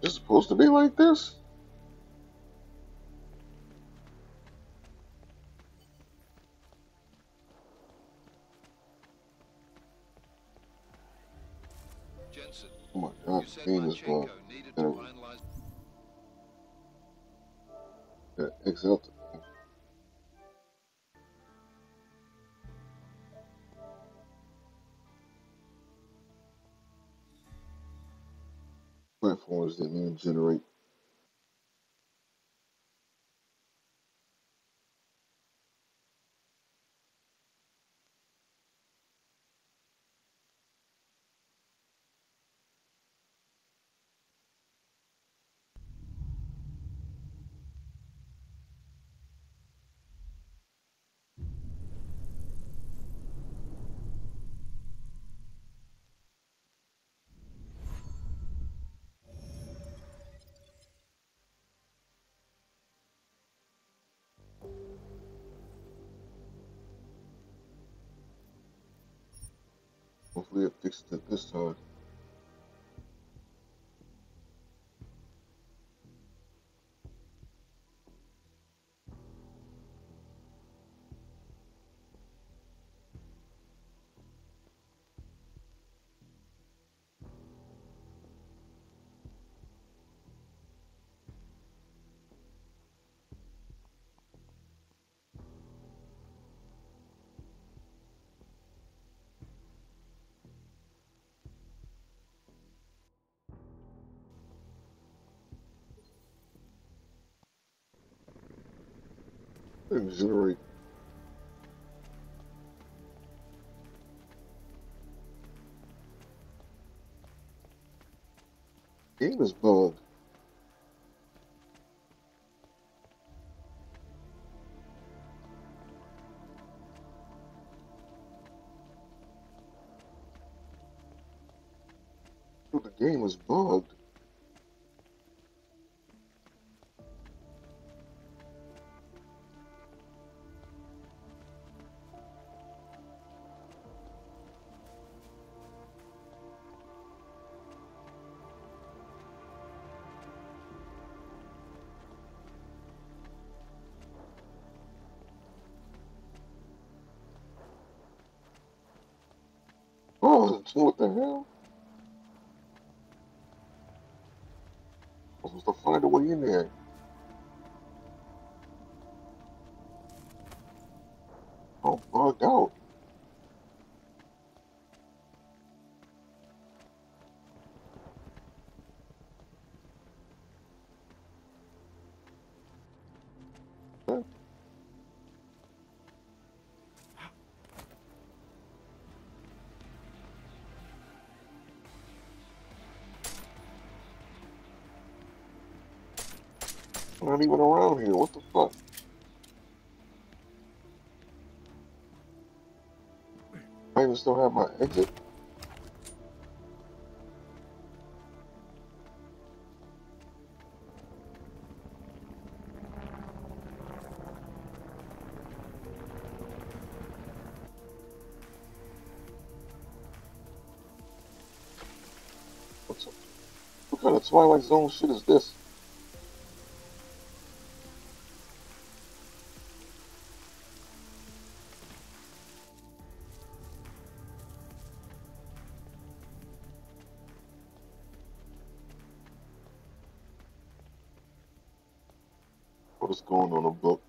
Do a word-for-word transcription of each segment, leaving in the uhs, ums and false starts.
It's supposed to be like this? Jensen, Oh my god, you the said game is bugged. Manchenko needed to Gotta finalize. gotta exit out the game. Platforms didn't even generate. Hopefully it fixes it this time. It didn't generate. Game is bugged. Dude, the game is bugged. Oh, what the hell? I was supposed to find a way in there. Oh, bugged out. Huh? I'm not even around here. What the fuck? I even still have my exit. What's up? What kind of Twilight Zone shit is this? What is going on, a book?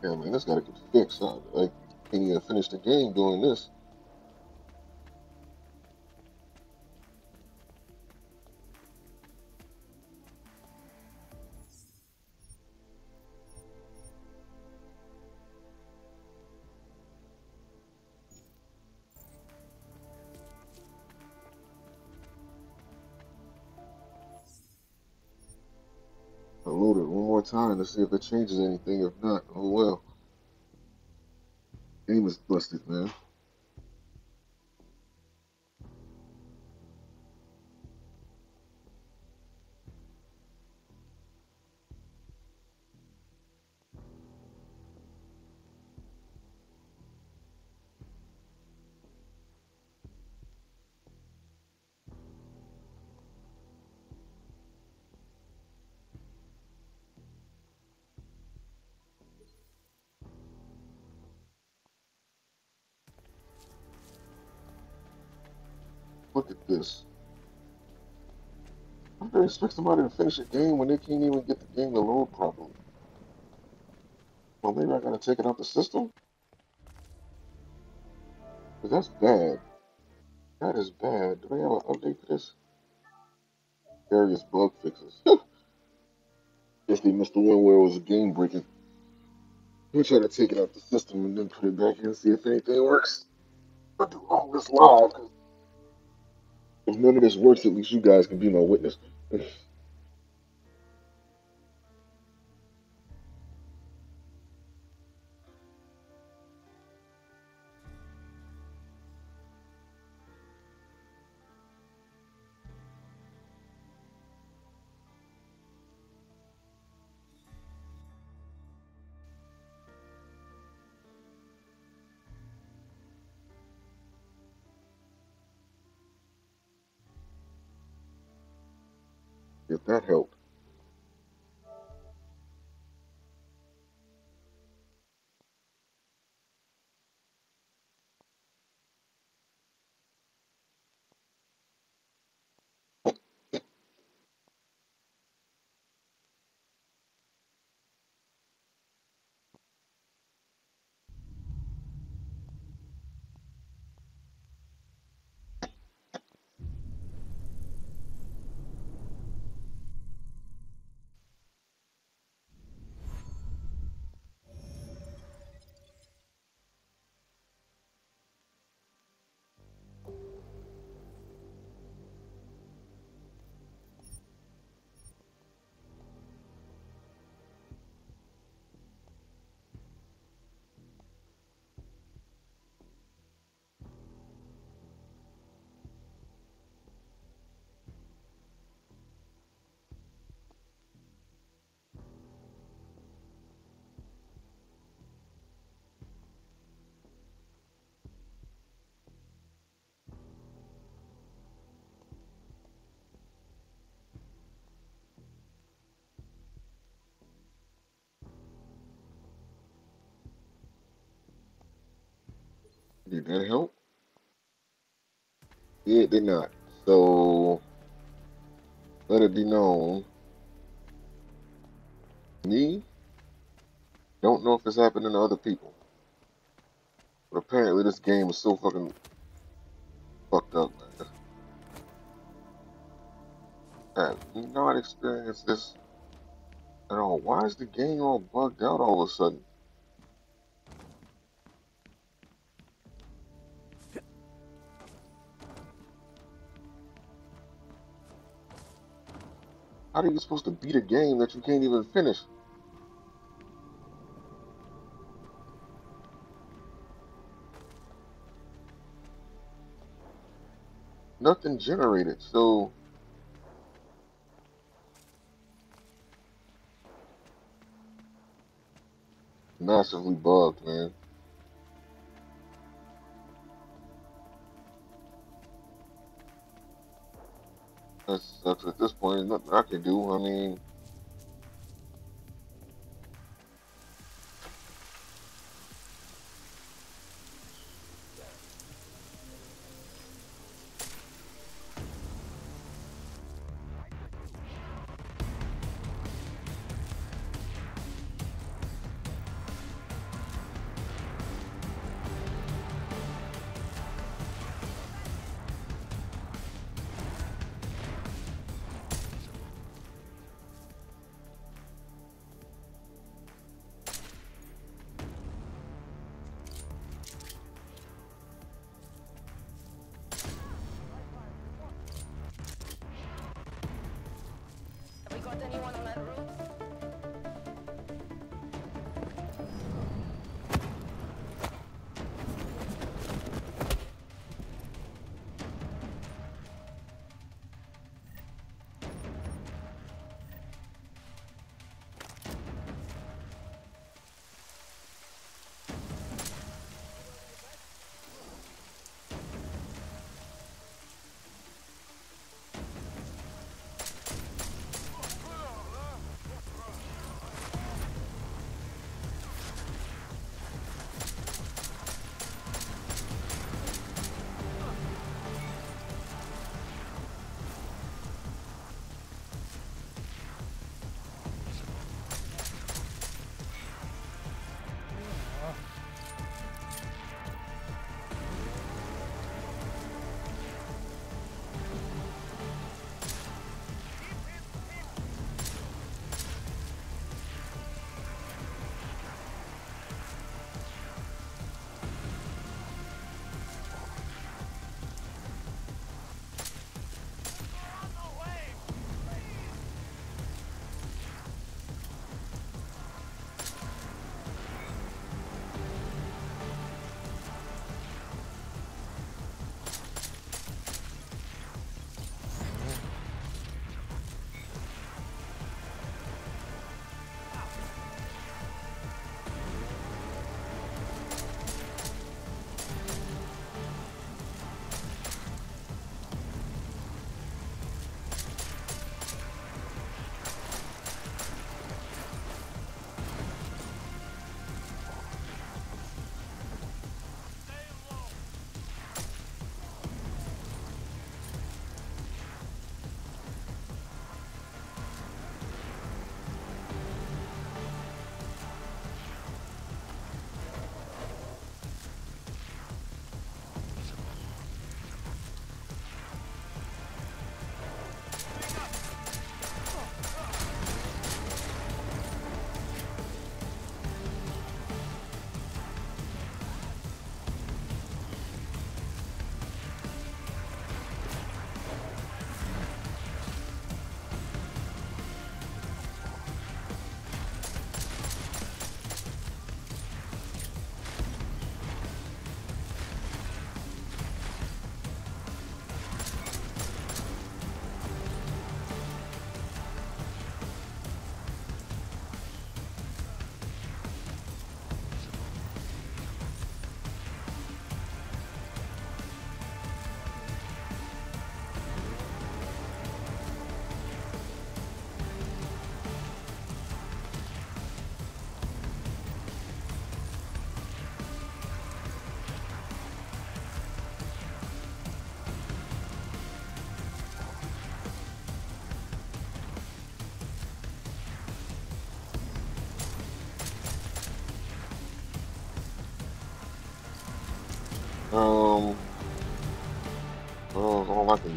Yeah, man, this gotta get fixed. I, I can't even finish the game doing this. I load it one more time to see if it changes anything. If not, oh well. Game is busted, man. Look at this. How do they expect somebody to finish a game when they can't even get the game to load properly? Well, maybe I gotta take it out the system? Because that's bad. That is bad. Do they have an update for this? Various bug fixes. Guess they missed the one where it was a game breaking. We'll try to take it out the system and then put it back in and see if anything works. I'll do all this live, because if none of this works, at least you guys can be my witness. If that helped. Did that help? Yeah, it did not. So, let it be known. Me, don't know if it's happening to other people. But apparently this game is so fucking fucked up, man. I have not experienced this at all. Why is the game all bugged out all of a sudden? How are you supposed to beat a game that you can't even finish? Nothing generated, so massively bugged, man. That sucks at this point. There's nothing I can do. I mean,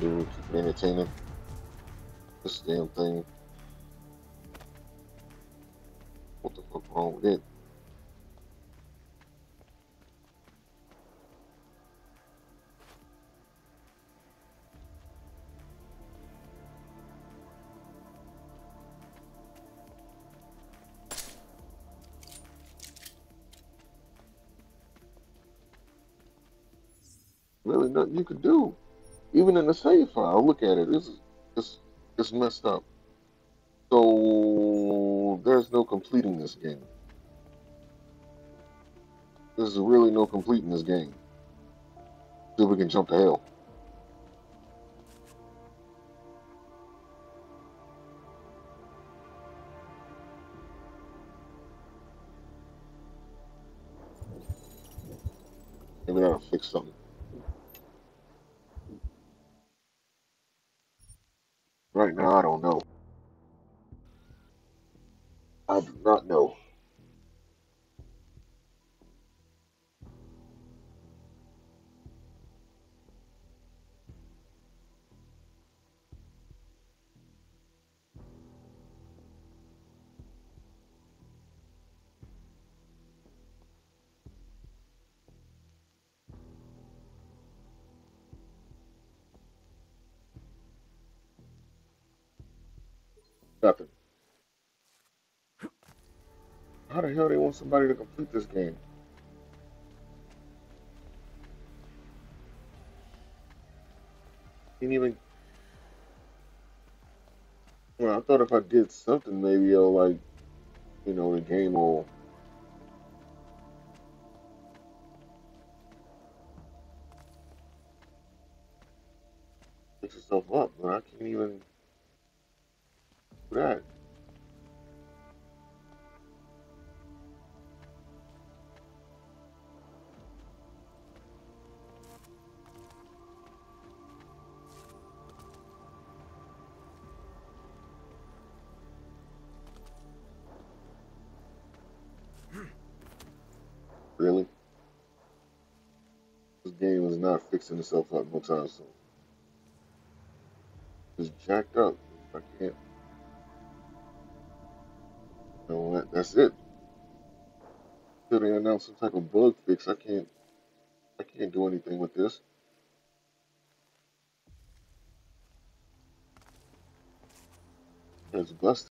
do, keep it entertaining. This damn thing. What the fuck wrong with it? Really nothing you could do. Even in the save file, look at it. This is it's it's messed up. So there's no completing this game. There's really no completing this game. See if we can jump to hell. Maybe that'll fix something. Right now, I don't know. I do not know. Nothing. How the hell they want somebody to complete this game? Didn't even. Well, I thought if I did something, maybe it'll like, you know, the game will fix itself up. But I can't even do that. Really? This game is not fixing itself up no time soon. It's jacked up. I can't. You know, that, that's it. Until they announce some type of bug fix, I can't. I can't do anything with this. It's busted.